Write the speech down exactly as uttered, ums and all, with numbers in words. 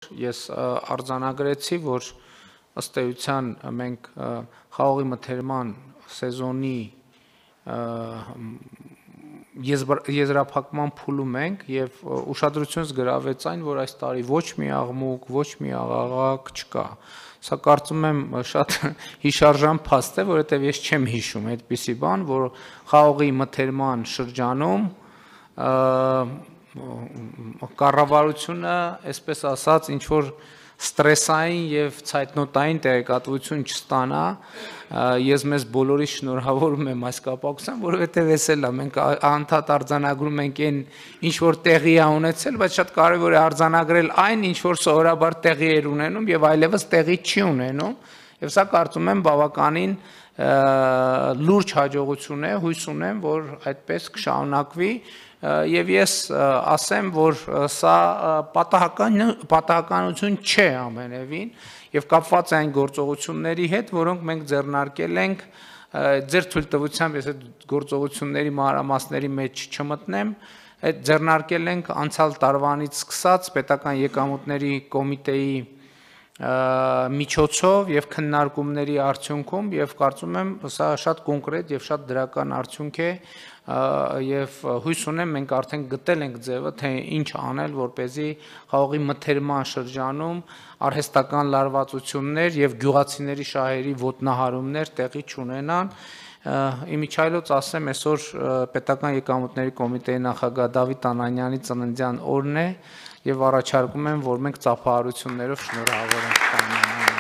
ես արձանագրեցի, որ ըստ էության մենք խաղողի մթերման սեզոնի եզրափակման փուլում ենք եւ ուշադրությունս գրավեց այն, որ այս տարի ոչ մի աղմուկ, ոչ մի աղաղակ չկա։ Սա կարծում եմ շատ հիշարժան փաստ է, որովհետեւ ես չեմ հիշում այդպիսի բան, որ խաղողի մթերման շրջանում կառավարությունը, այսպես ասած, ինչ որ ստրեսային եւ ցայտնոտային տեղեկատվություն չստանա, ես մեզ բոլորիս շնորհավորում եմ այս կապակցությամբ, որովհետեւ էս էլ է, մենք անդադ արձանագրում ենք այն ինչ որ տեղի է ունեցել, բայց շատ կարեւոր է արձանագրել այն, ինչ որ սովորաբար տեղի էր ունենում եւ այլևս տեղի չի ունենում, եւ սա կարծում եմ բավականին լուրջ հաջողություն է, հույս ունեմ, որ այդպես կշարունակվի եւ ես ասեմ, որ սա պատահական պատահականություն չէ ամենևին եւ կապված է այն գործողությունների հետ, որոնք մենք ձեռնարկել ենք ձեր թույլտվությամբ, ես այդ գործողությունների մանրամասների մեջ չմտնեմ, այդ ձեռնարկել ենք անցյալ տարվանից սկսած պետական եկամուտների կոմիտեի միջոցով եւ քննարկումների արդյունքում եւ կարծում եմ սա շատ կոնկրետ եւ շատ դրական արդյունք է եւ հույս ունեմ մենք արդեն գտել ենք ձևը թե ինչ անել որպեսզի խաղողի մթերման շրջանում արհեստական լարվածություններ եւ գյուղացիների շահերի ոտնահարումներ տեղի չունենան իմիջայլոց ասեմ այսօր պետական եկամուտների կոմիտեի նախագահ Դավիթ Անանյանի ծննդյան օրն է եւ առաջարկում եմ որ մենք ծափահարություններով շնորհավորենք